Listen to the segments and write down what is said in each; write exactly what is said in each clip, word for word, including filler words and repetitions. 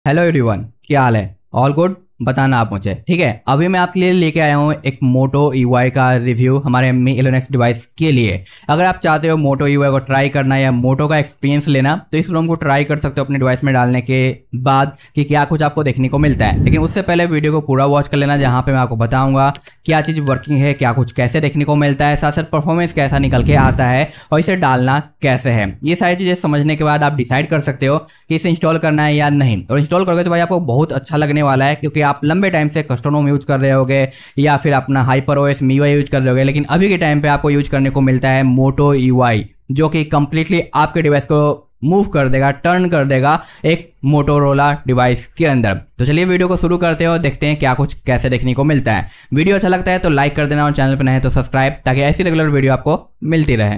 Hello everyone, क्या हाल है? All good? बताना आप मुझे। ठीक है, अभी मैं आपके लिए लेके आया हूँ एक मोटो यू आई का रिव्यू हमारे मी इलेवन एक्स डिवाइस के लिए। अगर आप चाहते हो मोटो यू आई को ट्राई करना या मोटो का एक्सपीरियंस लेना तो इस रोम को ट्राई कर सकते हो अपने डिवाइस में डालने के बाद कि क्या कुछ आपको देखने को मिलता है। लेकिन उससे पहले वीडियो को पूरा वॉच कर लेना, जहाँ पे मैं आपको बताऊंगा क्या चीज़ वर्किंग है, क्या कुछ कैसे देखने को मिलता है, साथ साथ परफॉर्मेंस कैसा निकल के आता है और इसे डालना कैसे है। ये सारी चीज़ें समझने के बाद आप डिसाइड कर सकते हो कि इसे इंस्टॉल करना है या नहीं। और इंस्टॉल करोगे तो भाई आपको बहुत अच्छा लगने वाला है, क्योंकि आप लंबे टाइम से कस्टम यूज कर रहे होगे या फिर अपना हाइपर ओएस मीवाई यूज कर रहे होगे, लेकिन अभी के टाइम पे आपको यूज करने को मिलता है मोटो यू आई, जो कि कंप्लीटली आपके डिवाइस को मूव कर देगा, टर्न कर देगा एक मोटोरोला डिवाइस के अंदर। तो चलिए वीडियो को शुरू करते हैं और देखते हैं क्या कुछ कैसे देखने को मिलता है। वीडियो अच्छा लगता है तो लाइक कर देना और चैनल पर नए हैं तो सब्सक्राइब, ताकि ऐसी रेगुलर वीडियो आपको मिलती रहे।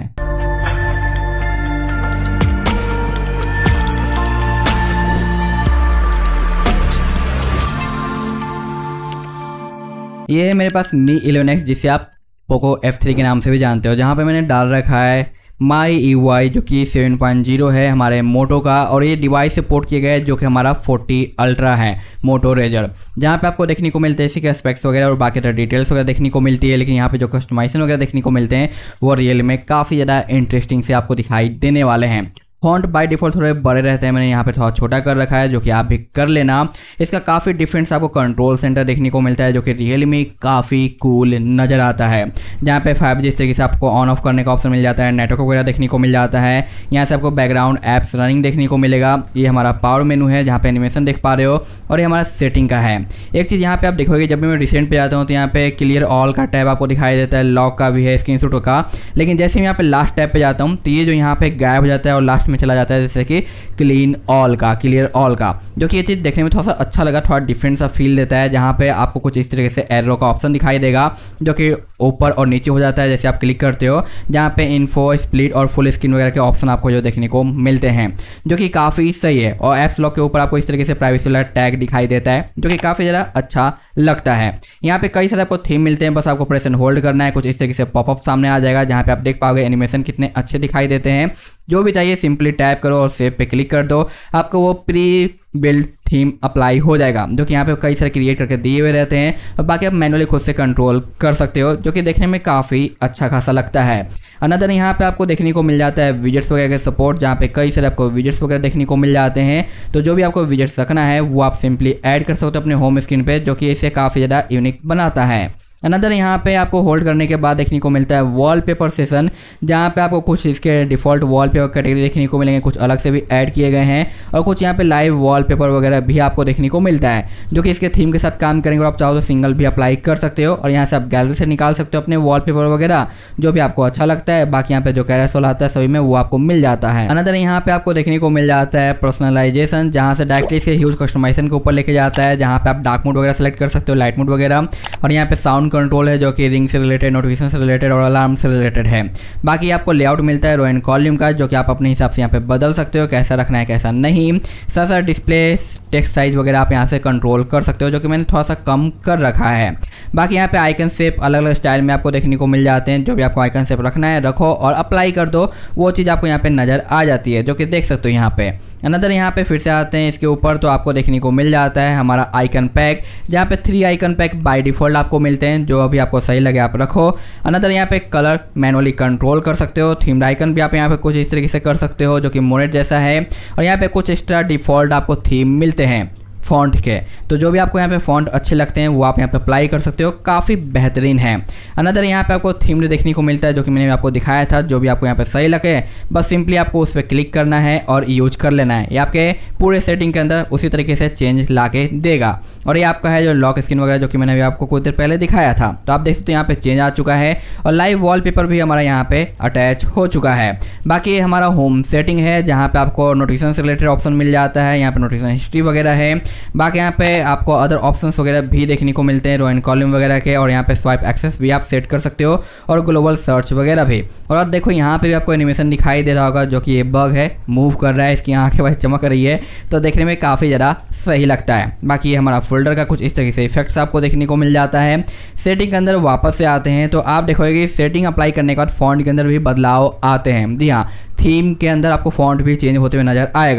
ये है मेरे पास मी इलेवन एक्स, जिसे आप पोको एफ थ्री के नाम से भी जानते हो, जहाँ पे मैंने डाल रखा है माई यू आई, जो कि सेवन पॉइंट ज़ीरो है हमारे मोटो का, और ये डिवाइस से पोर्ट किया गया है जो कि हमारा फोर्टी अल्ट्रा है मोटो रेजर, जहाँ पे आपको देखने को मिलते हैं इसी के स्पेक्स वगैरह और बाकी तरह डिटेल्स वगैरह देखने को मिलती है। लेकिन यहाँ पे जो कस्टमाइजेशन वगैरह देखने को मिलते हैं वो रियल में काफ़ी ज़्यादा इंटरेस्टिंग से आपको दिखाई देने वाले हैं। फॉन्ट बाय डिफॉल्ट थोड़े बड़े रहते हैं, मैंने यहाँ पे थोड़ा छोटा कर रखा है, जो कि आप भी कर लेना। इसका काफ़ी डिफरेंट आपको कंट्रोल सेंटर देखने को मिलता है, जो कि रियल में काफ़ी कूल नज़र आता है, जहाँ पे फाइव जी इस तरीके से आपको ऑन ऑफ करने का ऑप्शन मिल जाता है, नेटवर्क वगैरह देखने को मिल जाता है। यहाँ से आपको बैकग्राउंड एप्स रनिंग देखने को मिलेगा। ये हमारा पावर मेनू है, जहाँ पे एनिमेशन देख पा रहे हो, और ये हमारा सेटिंग का है। एक चीज़ यहाँ पे आप देखोगे, जब भी मैं रिसेंट पे जाता हूँ तो यहाँ पे क्लियर ऑल का टैब आपको दिखाई देता है, लॉक का भी है, स्क्रीनशॉट का। लेकिन जैसे मैं यहाँ पे लास्ट टैब पे जाता हूँ तो ये जो यहाँ पे गायब हो जाता है और लास्ट में चला जाता है, जैसे क्लीन ऑल का, क्लियर ऑल का, जो कि ये चीज़ देखने में थोड़ा सा अच्छा लगा, थोड़ा डिफरेंट सा फील देता है। जहाँ पे आपको कुछ इस तरीके से एरो का ऑप्शन दिखाई देगा, जो कि ऊपर और नीचे हो जाता है जैसे आप क्लिक करते हो, जहाँ पे इन्फो, स्प्लिट और फुल स्क्रीन वगैरह के ऑप्शन आपको जो देखने को मिलते हैं, जो कि काफ़ी सही है। और एप्स लॉक के ऊपर आपको इस तरीके से प्राइवेसी वाला टैग दिखाई देता है, जो कि काफ़ी ज़्यादा अच्छा लगता है। यहाँ पे कई सारे आपको थीम मिलते हैं, बस आपको प्रेस एंड होल्ड करना है, कुछ इस तरीके से पॉपअप सामने आ जाएगा, जहाँ पे आप देख पाओगे एनिमेशन कितने अच्छे दिखाई देते हैं। जो भी चाहिए सिंपली टैप करो और सेव पे क्लिक कर दो, आपको वो प्री बिल्ड थीम अप्लाई हो जाएगा, जो कि यहाँ पे कई सारे क्रिएट करके दिए हुए रहते हैं, और बाकी आप मैनुअली खुद से कंट्रोल कर सकते हो, जो कि देखने में काफ़ी अच्छा खासा लगता है। अनदर यहाँ पे आपको देखने को मिल जाता है विजेट्स वगैरह के सपोर्ट, जहाँ पे कई सारे आपको विजेट्स वगैरह देखने को मिल जाते हैं। तो जो भी आपको विजेट्स रखना है वो आप सिंपली ऐड कर सकते हो अपने होम स्क्रीन पे, जो कि इसे काफ़ी ज़्यादा यूनिक बनाता है। अनदर यहाँ पे आपको होल्ड करने के बाद देखने को मिलता है वॉलपेपर सेशन, जहाँ पे आपको कुछ इसके डिफ़ॉल्ट वॉलपेपर कैटेगरी देखने को मिलेंगे, कुछ अलग से भी ऐड किए गए हैं, और कुछ यहाँ पे लाइव वॉलपेपर वगैरह भी आपको देखने को मिलता है, जो कि इसके थीम के साथ काम करेंगे। और आप चाहो तो सिंगल भी अप्लाई कर सकते हो, और यहाँ से आप गैलरी से निकाल सकते हो अपने वॉलपेपर वगैरह, जो भी आपको अच्छा लगता है। बाकी यहाँ पे जो कैरोसेल आता है सभी में वो आपको मिल जाता है। अनदर यहाँ पे आपको देखने को मिल जाता है पर्सनलाइजेशन, जहाँ से डायरेक्टली इसके ह्यूज कस्टमाइजेशन के ऊपर लेके जाता है, जहाँ पे आप डार्क मोड वगैरह सेलेक्ट कर सकते हो, लाइट मोड वगैरह। और यहाँ पे साउंड कंट्रोल है, जो कि रिंग से रिलेटेड, नोटिफिकेशन से रिलेटेड और अलार्म से रिलेटेड है। बाकी आपको लेआउट मिलता है रो एंड कॉलम का, जो कि आप अपने हिसाब से यहाँ पे बदल सकते हो, कैसा रखना है कैसा नहीं। साथ साथ डिस्प्ले टेक्स्ट साइज वगैरह आप यहाँ से कंट्रोल कर सकते हो, जो कि मैंने थोड़ा सा कम कर रखा है। बाकी यहाँ पे आइकन शेप अलग अलग स्टाइल में आपको देखने को मिल जाते हैं, जो भी आपको आइकन शेप रखना है रखो और अप्लाई कर दो, वो चीज़ आपको यहाँ पे नज़र आ जाती है, जो कि देख सकते हो यहाँ पे। अनदर यहाँ पे फिर से आते हैं इसके ऊपर, तो आपको देखने को मिल जाता है हमारा आइकन पैक, जहाँ पे three icon pack by default आपको मिलते हैं, जो अभी आपको सही लगे आप रखो। अनदर यहाँ पे कलर मैनुअली कंट्रोल कर सकते हो, थीम्ड आइकन भी आप यहाँ पे कुछ इस तरीके से कर सकते हो, जो कि मोनेट जैसा है। और यहाँ पे कुछ एक्स्ट्रा डिफॉल्ट आपको थीम मिलते हैं फॉन्ट के, तो जो भी आपको यहाँ पे फॉन्ट अच्छे लगते हैं वो आप यहाँ पे अप्लाई कर सकते हो, काफ़ी बेहतरीन है। अनदर यहाँ पे आपको थीम देखने को मिलता है, जो कि मैंने आपको दिखाया था, जो भी आपको यहाँ पे सही लगे बस सिंपली आपको उस पर क्लिक करना है और यूज कर लेना है। ये आपके पूरे सेटिंग के अंदर उसी तरीके से चेंज ला के देगा। और ये आपका है जो लॉक स्क्रीन वगैरह, जो कि मैंने अभी आपको कुछ देर पहले दिखाया था, तो आप देख सकते हो यहाँ पे चेंज आ चुका है, और लाइव वॉलपेपर भी हमारा यहाँ पे अटैच हो चुका है। बाकी ये हमारा होम सेटिंग है, जहाँ पे आपको नोटिफिकेशन से रिलेटेड ऑप्शन मिल जाता है, यहाँ पे नोटिफिकेशन हिस्ट्री वगैरह है। बाकी यहाँ पे आपको अदर ऑप्शंस वगैरह भी देखने को मिलते हैं रो एंड कॉलम वगैरह के, और यहाँ पे स्वाइप एक्सेस भी आप सेट कर सकते हो, और ग्लोबल सर्च वगैरह भी। और आप देखो यहाँ पे भी आपको एनिमेशन दिखाई दे रहा होगा, जो कि ये बग है, मूव कर रहा है, इसकी आंखें भाई चमक रही है, तो देखने में काफ़ी ज़्यादा सही लगता है। बाकी ये हमारा फोल्डर का कुछ इस तरीके से इफेक्ट्स आपको देखने को मिल जाता है। सेटिंग के अंदर वापस से आते हैं तो आप देखोगे कि सेटिंग अप्लाई करने के बाद फॉन्ट के अंदर भी बदलाव आते हैं। जी हाँ, थीम के अंदर आपको फॉन्ट भी चेंज होते हुए नजर आएगा।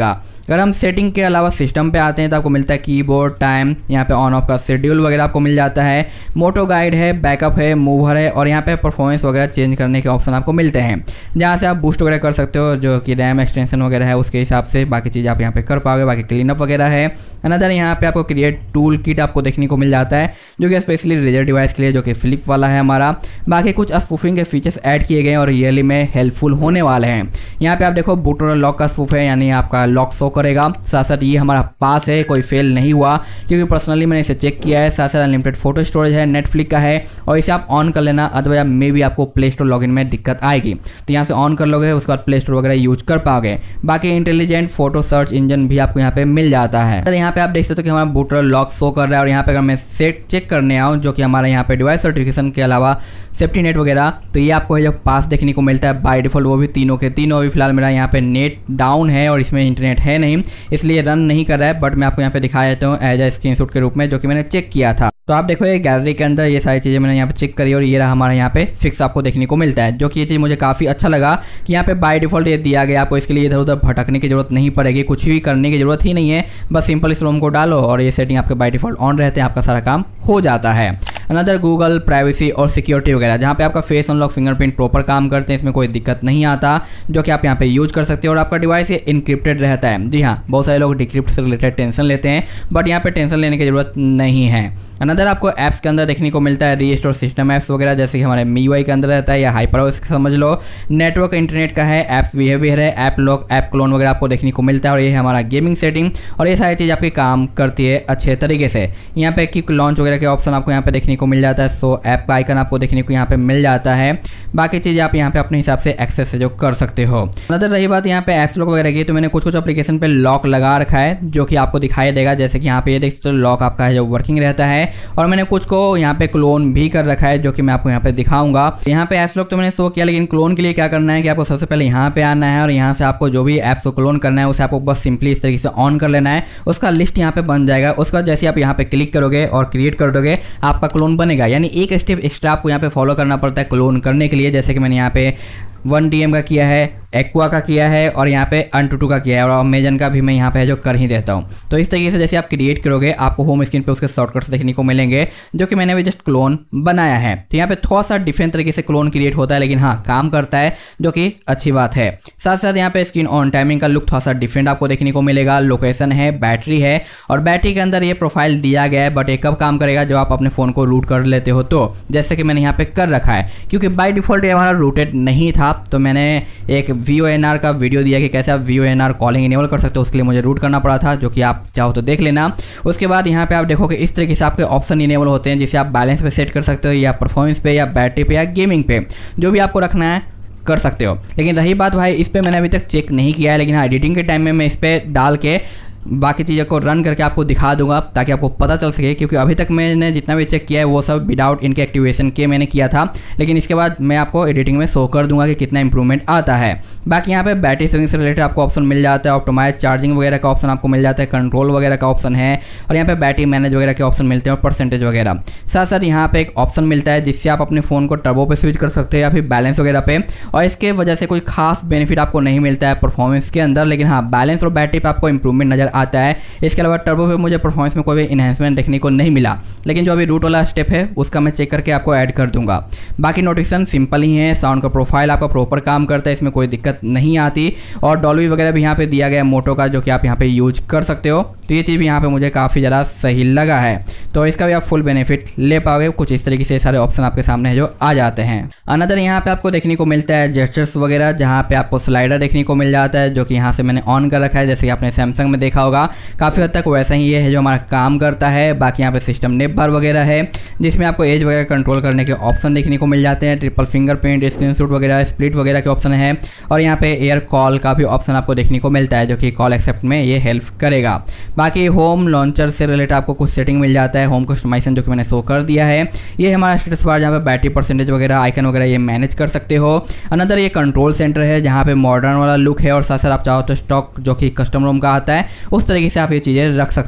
अगर हम सेटिंग के अलावा सिस्टम पे आते हैं तो आपको मिलता है कीबोर्ड, टाइम, यहाँ पे ऑन ऑफ का शेड्यूल वगैरह आपको मिल जाता है, मोटो गाइड है, बैकअप है, मूवर है और यहाँ पे परफॉर्मेंस वगैरह चेंज करने के ऑप्शन आपको मिलते हैं, जहाँ से आप बूस्ट वगैरह कर सकते हो, जो कि रैम एक्सटेंशन वगैरह है उसके हिसाब से बाकी चीज़ आप यहाँ पे कर पाओगे। बाकी क्लीन अप वगैरह है। अनदर यहाँ पे आपको क्रिएट टूल किट आपको देखने को मिल जाता है, जो कि स्पेशली रेजर डिवाइस के लिए, जो कि फ्लिप वाला है हमारा। बाकी कुछ स्पूफिंग के फीचर्स ऐड किए गए हैं और रियली में हेल्पफुल होने वाले हैं। यहाँ पे आप देखो बूट लॉक का स्पूफ है, यानी आपका लॉक शो करेगा। साथ साथ ये हमारा पास है, कोई फेल नहीं हुआ क्योंकि पर्सनली मैंने इसे चेक किया है। साथ साथ अनलिमिटेड फोटो स्टोरेज है, नेटफ्लिक्स का है और इसे आप ऑन कर लेना, अदरवाइज मे भी आपको प्ले स्टोर लॉगिन में दिक्कत आएगी, तो यहाँ से ऑन कर लोगे, उसके बाद प्ले स्टोर वगैरह यूज कर पाओगे। बाकी इंटेलिजेंट फोटो सर्च इंजन भी आपको यहाँ पे मिल जाता है। तो यहाँ पे आप देख सकते हो कि हमारा बूटर लॉक शो कर रहा है और यहाँ पे अगर मैं सेट चेक करने आऊँ, जो कि हमारा यहाँ पे डिवाइस सर्टिफिकेशन के अलावा सेफ्टी नेट वगैरह, तो ये आपको है जब पास देखने को मिलता है बाय डिफॉल्ट, वो भी तीनों के तीनों। अभी फिलहाल मेरा यहाँ पे नेट डाउन है और इसमें इंटरनेट है नहीं, इसलिए रन नहीं कर रहा है, बट मैं आपको यहाँ पे दिखा देता हूँ एज ए स्क्रीनशॉट के रूप में, जो कि मैंने चेक किया था। तो आप देखो ये गैलरी के अंदर ये सारी चीज़ें मैंने यहाँ पे चेक करी और ये रहा हमारा यहाँ पे फिक्स आपको देखने को मिलता है, जो कि ये चीज़ मुझे काफ़ी अच्छा लगा कि यहाँ पे बाय डिफॉल्ट ये दिया गया, आपको इसके लिए इधर उधर भटकने की जरूरत नहीं पड़ेगी, कुछ भी करने की जरूरत ही नहीं है, बस सिंपल इस रोम को डालो और ये सेटिंग आपके बाय डिफॉल्ट ऑन रहते हैं, आपका सारा काम हो जाता है। अनदर गूगल प्राइवेसी और सिक्योरिटी वगैरह, जहाँ पे आपका फेस अनलॉक फिंगरप्रिंट प्रॉपर काम करते हैं, इसमें कोई दिक्कत नहीं आता, जो कि आप यहाँ पे यूज कर सकते हो और आपका डिवाइस ये इनक्रिप्टेड रहता है। जी हाँ, बहुत सारे लोग डिक्रिप्ट से रिलेटेड टेंशन लेते हैं, बट यहाँ पे टेंशन लेने की जरूरत नहीं है। अनदर आपको ऐप्स के अंदर देखने को मिलता है रीस्टोर सिस्टम ऐप्स वगैरह, जैसे कि हमारे M I U I के अंदर रहता है या हाइपरओएस समझ लो। नेटवर्क इंटरनेट का है, ऐप बिहेवियर है, ऐप लॉक, ऐप क्लोन वगैरह आपको देखने को मिलता है और ये है हमारा गेमिंग सेटिंग और ये सारी चीज़ आपकी काम करती है अच्छे तरीके से। यहाँ पे क्विक लॉन्च वगैरह के ऑप्शन आपको यहाँ पे देखने को मिल जाता है, सो ऐप का आइकन आपको देखने को यहाँ पे मिल जाता है। बाकी चीज़ें आप यहाँ पे अपने हिसाब से एक्सेस से जो कर सकते हो। अनदर रही बात यहाँ पे ऐप्स लॉक वगैरह की, तो मैंने कुछ कुछ एप्लीकेशन पे लॉक लगा रखा है, जो कि आपको दिखाई देगा, जैसे कि यहाँ पे ये देख सकते हो लॉक आपका है जो वर्किंग रहता है और मैंने कुछ को यहाँ पे क्लोन भी कर रखा है, जो कि मैं आपको यहाँ पे दिखाऊंगा। यहाँ पे ऐप्स लॉक तो मैंने शो किया, लेकिन क्लोन के लिए क्या करना है कि आपको सबसे पहले यहाँ पे आना है और यहाँ से आपको जो भी ऐप्स को क्लोन करना है उसे आपको बस सिंपली इस तरीके से ऑन कर लेना है, उसका लिस्ट यहाँ पे बन जाएगा। उसके बाद जैसे आप यहाँ पे क्लिक करोगे और क्रिएट कर दोगे, आपका क्लोन बनेगा। यानी एक स्टेप एक्स्ट्रा आपको यहाँ पे फॉलो करना पड़ता है क्लोन करने के लिए, जैसे कि मैंने यहाँ पे वन डी एम का किया है, एक्वा का किया है और यहाँ पे अनटूटू का किया है और अमेजन का भी मैं यहाँ पे जो कर ही देता हूँ। तो इस तरीके से जैसे आप क्रिएट करोगे, आपको होम स्क्रीन पे उसके शॉर्टकट्स देखने को मिलेंगे, जो कि मैंने अभी जस्ट क्लोन बनाया है। तो यहाँ पे थोड़ा सा डिफरेंट तरीके से क्लोन क्रिएट होता है, लेकिन हाँ काम करता है, जो कि अच्छी बात है। साथ साथ यहाँ पे स्क्रीन ऑन टाइमिंग का लुक थोड़ा सा डिफरेंट आपको देखने को मिलेगा। लोकेशन है, बैटरी है और बैटरी के अंदर ये प्रोफाइल दिया गया है, बट ये कब काम करेगा जो आप अपने फोन को रूट कर लेते हो, तो जैसे कि मैंने यहाँ पे कर रखा है, क्योंकि बाय डिफॉल्ट ये हमारा रूटेड नहीं था, तो मैंने एक वी ओ एन आर का वीडियो दिया कि कैसे आप V O N R calling enable कर सकते हो, उसके लिए मुझे रूट करना पड़ा था, जो कि आप चाहो तो देख लेना। उसके बाद यहाँ पे आप देखोगे इस तरीके से आपके ऑप्शन इनेबल होते हैं, जिसे आप बैलेंस पे सेट कर सकते हो या परफॉर्मेंस पे या बैटरी पे या गेमिंग पे, जो भी आपको रखना है कर सकते हो। लेकिन रही बात भाई, इस पे मैंने अभी तक चेक नहीं किया है, लेकिन हाँ एडिटिंग के टाइम में मैं इस पे डाल के बाकी चीज़ों को रन करके आपको दिखा दूंगा, ताकि आपको पता चल सके, क्योंकि अभी तक मैंने जितना भी चेक किया है वो सब विदाउट इनके एक्टिवेशन के मैंने किया था, लेकिन इसके बाद मैं आपको एडिटिंग में शो कर दूंगा कि कितना इंप्रूवमेंट आता है। बाकी यहाँ पे बैटरी सेविंग से रिलेटेड आपको ऑप्शन मिल जाता है, ऑप्टिमाइज चार्जिंग वगैरह का ऑप्शन आपको मिल जाता है, कंट्रोल वगैरह का ऑप्शन है और यहाँ पे बैटरी मैनेज वगैरह के ऑप्शन मिलते हैं और परसेंटेज वगैरह। साथ साथ यहाँ पे एक ऑप्शन मिलता है जिससे आप अपने फ़ोन को टर्बो पे स्विच कर सकते हो या फिर बैलेंस वगैरह पे, और इसके वजह से कोई खास बेनिफिट आपको नहीं मिलता है परफॉर्मेंस के अंदर, लेकिन हाँ बैलेंस और बैटरी पे आपको इंप्रूवमेंट नजर आता है। इसके अलावा टर्बो पे मुझे परफॉर्मेंस में कोई भी इन्हेंसमेंट देखने को नहीं मिला, लेकिन जो अभी रूट वाला स्टेप है उसका मैं चेक करके आपको ऐड कर दूंगा। बाकी नोटिफिकेशन सिंपल ही है, साउंड का प्रोफाइल आपका प्रॉपर काम करता है, इसमें कोई दिक्कत नहीं आती और डॉल्बी वगैरह भी यहाँ पे दिया गया है मोटो का, जो कि आप यहाँ पे यूज कर सकते हो। तो ये चीज़ भी यहाँ पे मुझे काफ़ी ज़्यादा सही लगा है, तो इसका भी आप फुल बेनिफिट ले पाओगे। कुछ इस तरीके से सारे ऑप्शन आपके सामने है जो आ जाते हैं। अनदर यहाँ पे आपको देखने को मिलता है जेस्चर्स वगैरह, जहाँ पे आपको स्लाइडर देखने को मिल जाता है, जो कि यहाँ से मैंने ऑन कर रखा है, जैसे कि आपने सैमसंग में देखा होगा काफ़ी हद तक वैसा ही ये है जो हमारा काम करता है। बाकी यहाँ पे सिस्टम नेप बार वगैरह है, जिसमें आपको एज वगैरह कंट्रोल करने के ऑप्शन देखने को मिल जाते हैं, ट्रिपल फिंगरप्रिंट, स्क्रीनशॉट वगैरह, स्प्लिट वगैरह के ऑप्शन है और यहाँ पे एयर कॉल का भी ऑप्शन आपको देखने को मिलता है, जो कि कॉल एक्सेप्ट में ये हेल्प करेगा। बाकी होम लॉन्चर से रिलेटेड आपको कुछ सेटिंग मिल जाता है, होम कस्टमाइजेशन जो कि मैंने शो कर दिया है। ये हमारा स्टेटस बार जहाँ पे बैटरी परसेंटेज वगैरह, आइकन वगैरह ये मैनेज कर सकते हो। अनदर ये कंट्रोल सेंटर है, जहाँ पे मॉडर्न वाला लुक है और साथ साथ आप चाहो तो स्टॉक जो कि कस्टम रोम का आता है उस तरीके से आप ये चीज़ें रख सकते हो।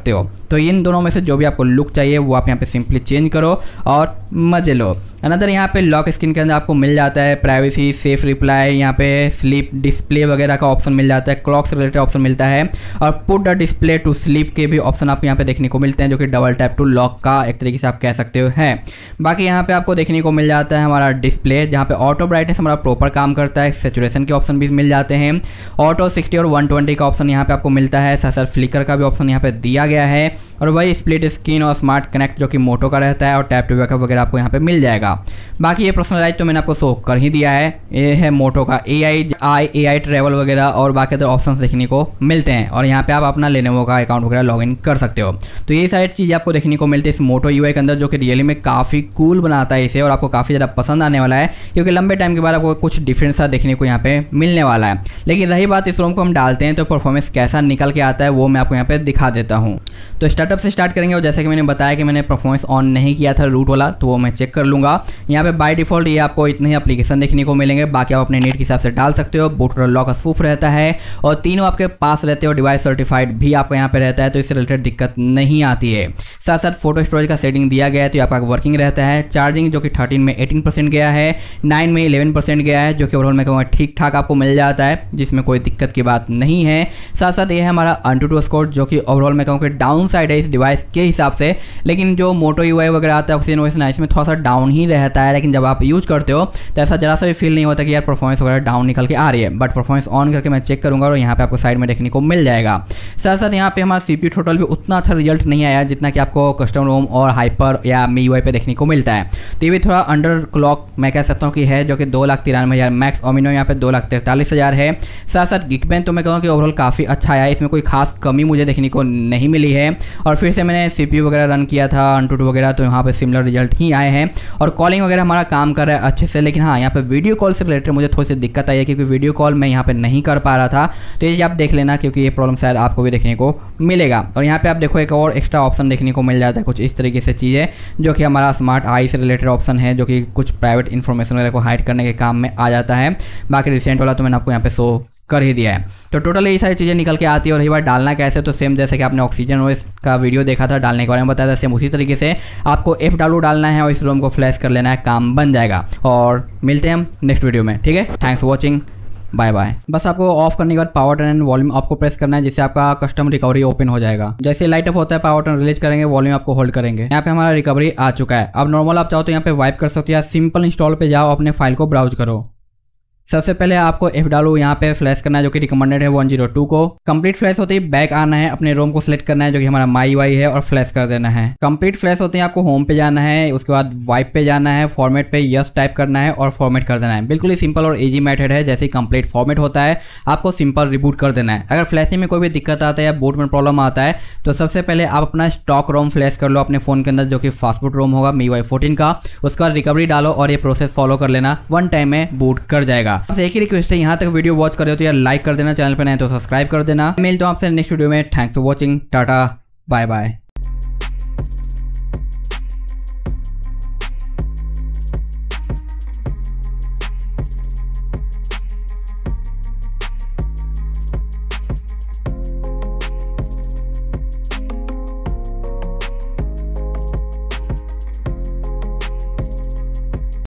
तो इन दोनों में से जो भी आपको लुक चाहिए वो आप यहाँ पे सिंपली चेंज करो और मजे लो। अनदर यहाँ पे लॉक स्क्रीन के अंदर आपको मिल जाता है प्राइवेसी, सेफ रिप्लाई, यहाँ पे स्लीप डिस्प्ले वगैरह का ऑप्शन मिल जाता है, क्लॉक से रिलेटेड ऑप्शन मिलता है और put the display to sleep के भी ऑप्शन आपको यहाँ पे देखने को मिलते हैं, जो कि डबल टैप टू लॉक का एक तरीके से आप कह सकते हो है। बाकी यहाँ पे आपको देखने को मिल जाता है हमारा डिस्प्ले, जहाँ पे ऑटो ब्राइटनेस हमारा प्रॉपर काम करता है, सेचुरेशन के ऑप्शन भी मिल जाते हैं, ऑटो सिक्सटी और वन ट्वेंटी का ऑप्शन यहाँ पे आपको मिलता है, साथ साथ फ्लिकर का भी ऑप्शन यहाँ पे दिया गया है और वही स्प्लिट स्क्रीन और स्मार्ट कनेक्ट जो कि मोटो का रहता है और टैप टू बैकअप वगैरह आपको यहाँ पे मिल जाएगा। बाकी ये पर्सनलाइज तो मैंने आपको शो कर ही दिया है, ये है मोटो का ए आई आई ए आई ट्रैवल वगैरह और बाकी अदर ऑप्शंस देखने को मिलते हैं और यहाँ पे आप अपना लेनोवो का अकाउंट वगैरह लॉगिन कर सकते हो। तो ये सारी चीज़ें आपको देखने को मिलती है इस मोटो यूआई के अंदर, जो कि रियली में काफ़ी कूल बनाता है इसे और आपको काफ़ी ज़्यादा पसंद आने वाला है, क्योंकि लंबे टाइम के बाद आपको कुछ डिफरेंस सा देखने को यहाँ पे मिलने वाला है। लेकिन रही बात इस रोम को हम डालते हैं तो परफॉर्मेंस कैसा निकल के आता है वो मैं आपको यहाँ पे दिखा देता हूँ। तो स्टार्टअप से स्टार्ट करेंगे और जैसे कि मैंने बताया कि मैंने परफॉर्मेंस ऑन नहीं किया था रूट वाला, तो वो मैं चेक कर लूँगा। यहाँ पे बाय डिफॉल्ट ये आपको इतने ही एप्लीकेशन देखने को मिलेंगे, बाकी आप अपने नेट के हिसाब से डाल सकते हो। बूट लॉक स्पूफ रहता है और तीनों आपके पास रहते हो, डिवाइस सर्टिफाइड भी आपको यहाँ पे रहता है, तो इससे रिलेटेड दिक्कत नहीं आती है। साथ साथ फोटो स्टोरेज का सेटिंग दिया गया है तो आपका वर्किंग रहता है। चार्जिंग जो कि थर्टीन में एटीन परसेंट गया है, नाइन में इलेवन परसेंट गया है, जो कि ओवरऑल मैं कहूँगा ठीक ठाक आपको मिल जाता है, जिसमें कोई दिक्कत की बात नहीं है। साथ साथ ये है हमारा अंटूटू स्कोर, जो कि ओवरऑल मैं कहूँ कि डाउन साइड है इस डिवाइस के हिसाब से, लेकिन जो मोटो यूआई वगैरह आता है ऑक्सीजन ओएस इसमें थोड़ा सा डाउन ही रहता है, लेकिन जब आप यूज करते हो तो ऐसा जरा सा भी फील नहीं होता कि यार परफॉर्मेंस वगैरह डाउन निकल के आ रही है। बट परफॉर्मेंस ऑन करके मैं चेक करूंगा और यहाँ पे आपको साइड में देखने को मिल जाएगा। साथ साथ यहाँ पे हमारा सीपीयू टोटल भी उतना अच्छा रिजल्ट नहीं आया जितना कि आपको कस्टम रोम और हाइपर या मी यूआई पे देखने को मिलता है। तो ये भी थोड़ा अंडर क्लॉक मैं कह सकता हूँ कि है, जो कि दो लाख तिरानवे हज़ार मैक्स ओमिनो यहाँ पे दो लाख तैंतालीस हज़ार है। साथ साथ गिकबैन तो मैं कहूँगा कि ओवरऑल काफ़ी अच्छा आया है, इसमें कोई खास कमी मुझे देखने को नहीं मिली है। और फिर से मैंने सीपीयू वगैरह रन किया था अंटूटू वगैरह, तो यहाँ पे सिमिलर रिजल्ट ही आए हैं और कॉलिंग वगैरह हमारा काम कर रहा है अच्छे से। लेकिन हाँ, यहाँ पे वीडियो कॉल से रिलेटेड मुझे थोड़ी सी दिक्कत आई है, क्योंकि वीडियो कॉल मैं यहाँ पे नहीं कर पा रहा था, तो ये आप देख लेना, क्योंकि ये प्रॉब्लम शायद आपको भी देखने को मिलेगा। और यहाँ पे आप देखो एक और एक्स्ट्रा ऑप्शन देखने को मिल जाता है, कुछ इस तरीके से चीज़ें, जो कि हमारा स्मार्ट आई से रिलेटेड ऑप्शन है, जो कि कुछ प्राइवेट इन्फॉर्मेशन वगैरह को हाइड करने के काम में आ जाता है। बाकी रिसेंट वाला तो मैंने आपको यहाँ पे शो कर ही दिया है। तो टोटल ये सारी चीज़ें निकल के आती है। और रही बात डालना कैसे, तो सेम जैसे कि आपने ऑक्सीजन ओएस का वीडियो देखा था डालने के बारे में बताया था, सेम उसी तरीके से आपको एफ डब्ल्यू डालना है और इस रोम को फ्लैश कर लेना है, काम बन जाएगा। और मिलते हैं हम नेक्स्ट वीडियो में, ठीक है। Thanks for watching, bye bye. बस आपको ऑफ करने के बाद पावर बटन एंड वॉल्यूम आपको प्रेस करना है, जिससे आपका कस्टम रिकवरी ओपन हो जाएगा। जैसे लाइट अप होता है पावर बटन रिलीज करेंगे, वॉल्यूम आपको होल्ड करेंगे। यहाँ पे हमारा रिकवरी आ चुका है। अब नॉर्मल आप चाहो तो यहाँ पे वाइप कर सकते हो या सिंपल इंस्टॉल पे जाओ, अपने फाइल को ब्राउज करो। सबसे पहले आपको एफ डालो यहाँ पे फ्लैश करना है, जो कि रिकमेंडेड है वन जीरो टू को। कंप्लीट फ्लैश होते ही बैक आना है, अपने रोम को सिलेक्ट करना है जो कि हमारा माई यूआई है और फ्लैश कर देना है। कंप्लीट फ्लैश होते ही आपको होम पे जाना है, उसके बाद वाइप पे जाना है, फॉर्मेट पे यस टाइप करना है और फॉर्मेट कर देना है। बिल्कुल ही सिंपल और इजी मेथड है। जैसे ही कंप्लीट फॉर्मेट होता है आपको सिंपल रिबूट कर देना है। अगर फ्लैशिंग में कोई भी दिक्कत आता है या बूट में प्रॉब्लम आता है तो सबसे पहले आप अपना स्टॉक रोम फ्लैश कर लो अपने फोन के अंदर, जो कि फास्टबूट रोम होगा मी यूआई फोर्टीन का। उसके बाद रिकवरी डालो और ये प्रोसेस फॉलो कर लेना, वन टाइम में बूट कर जाएगा। बस एक ही रिक्वेस्ट है, यहाँ तक वीडियो वॉच कर रहे हो तो यार लाइक कर देना, चैनल पे नए तो सब्सक्राइब कर देना। मिलता हूं आपसे नेक्स्ट वीडियो में। Thanks for watching, tata bye bye.